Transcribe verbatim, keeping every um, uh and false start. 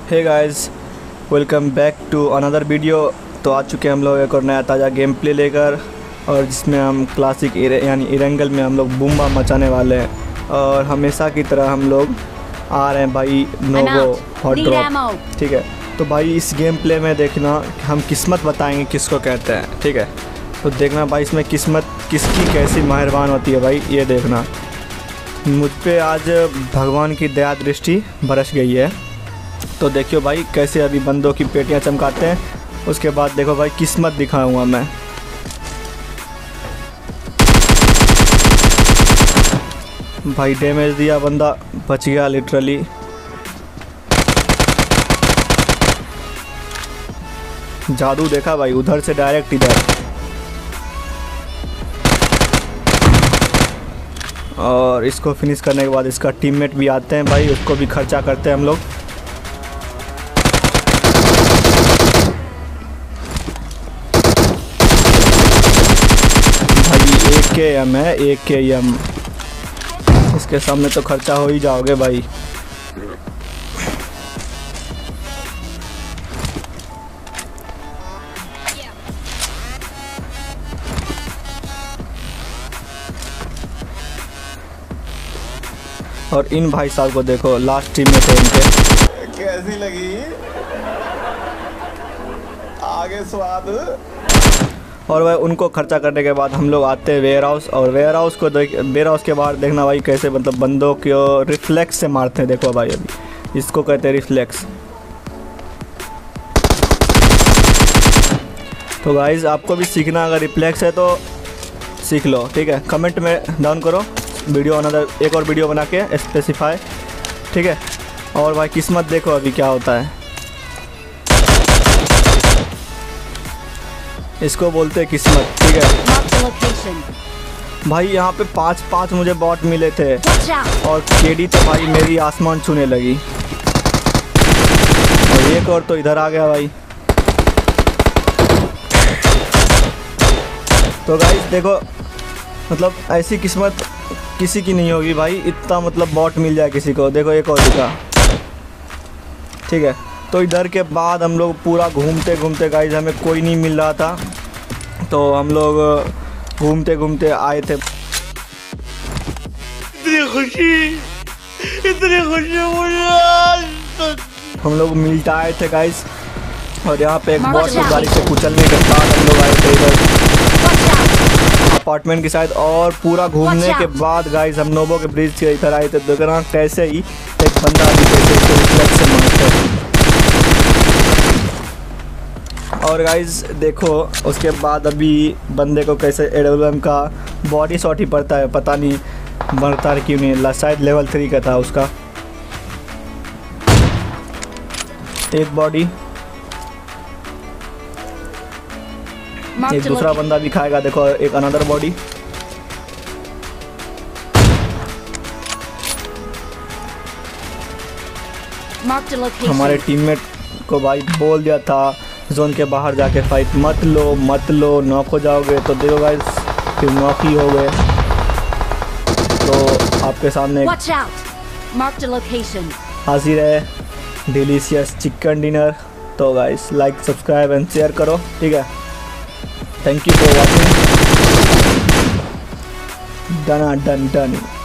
Hey guys, welcome back to another video. तो आ चुके हैं हम लोग एक और नया ताज़ा गेम प्ले लेकर, और जिसमें हम क्लासिक यानी इरेंगल में हम लोग बूम बम मचाने वाले हैं। और हमेशा की तरह हम लोग आ रहे हैं भाई नोवो हॉट ड्रॉप। ठीक है, तो भाई इस गेम प्ले में देखना हम किस्मत बताएंगे किसको कहते हैं। ठीक है, तो देखना भाई इसमें किस्मत किसकी कैसी मेहरबान होती है भाई, ये देखना। मुझ पे आज भगवान की दया दृष्टि बरस गई है। तो देखियो भाई कैसे अभी बंदों की पेटियां चमकाते हैं, उसके बाद देखो भाई किस्मत दिखाऊंगा मैं। भाई डैमेज दिया, बंदा बच गया लिटरली। जादू देखा भाई, उधर से डायरेक्ट इधर। और इसको फिनिश करने के बाद इसका टीममेट भी आते हैं भाई, उसको भी खर्चा करते हैं हम लोग। भाई एक के एम है, एक के एम, इसके सामने तो खर्चा हो ही जाओगे भाई। और इन भाई साहब को देखो, लास्ट टीम में थे इनके। कैसी लगी आगे स्वाद। और भाई उनको खर्चा करने के बाद हम लोग आते हैं वेयर हाउस, और वेयर हाउस को देख वेयर हाउस के बाहर देखना भाई कैसे मतलब बंदों को रिफ्लेक्स से मारते हैं। देखो भाई अभी इसको कहते हैं रिफ्लेक्स। तो गाइज आपको भी सीखना, अगर रिफ्लेक्स है तो सीख लो। ठीक है, कमेंट में डाउन करो, वीडियो अनदर एक और वीडियो बना के स्पेसिफाई। ठीक है, और भाई किस्मत देखो अभी क्या होता है, इसको बोलते हैं किस्मत। ठीक है भाई, यहाँ पे पाँच पाँच मुझे बॉट मिले थे, और केडी तो भाई मेरी आसमान छूने लगी। और एक और तो इधर आ गया भाई। तो गाइस देखो, मतलब ऐसी किस्मत किसी की नहीं होगी भाई, इतना मतलब बॉट मिल जाए किसी को। देखो एक और दिखा। ठीक है, तो इधर के बाद हम लोग पूरा घूमते घूमते गाइस, हमें कोई नहीं मिल रहा था, तो हम लोग घूमते घूमते आए थे। इतनी खुशी इतनी खुशी मुझे। हम लोग मिलता आए थे गाइस, और यहाँ पे एक बॉट को गाड़ी से कुचलने के बाद हम लोग आए थे इधर अपार्टमेंट की साइड। और पूरा घूमने के बाद गाइस हम नोवो के ब्रिज के इधर आए थे। देखना कैसे ही एक बंदा अभी कैसे इसको रिफ्लेक्स से मारता है। और गाइस देखो उसके बाद अभी बंदे को कैसे एडब्ल्यूएम का बॉडी शॉट ही पड़ता है, पता नहीं मरता है क्यों नहीं, शायद लेवल थ्री का था उसका। एक बॉडी, एक दूसरा बंदा भी खाएगा। देखो एक अनदर बॉडी। हमारे टीममेट को भाई बोल दिया था जोन के बाहर जाके फाइट मत लो मत लो, नॉक हो जाओगे। तो देखो गाइस फिर नॉक ही हो गए। तो आपके सामने हाजिर है डिलीशियस चिकन डिनर। तो guys like subscribe and share करो। ठीक है, thank you for watching. Done done done.